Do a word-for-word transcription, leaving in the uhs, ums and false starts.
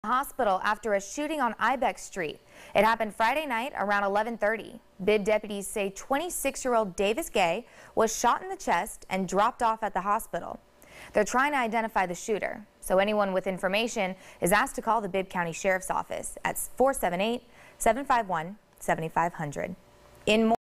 Hospital after a shooting on Ibex Street. It happened Friday night around eleven thirty. Bibb deputies say twenty-six-year-old Davis Gay was shot in the chest and dropped off at the hospital. They're trying to identify the shooter, so anyone with information is asked to call the Bibb County Sheriff's Office at four seven eight, seven five one, seven five zero zero. In more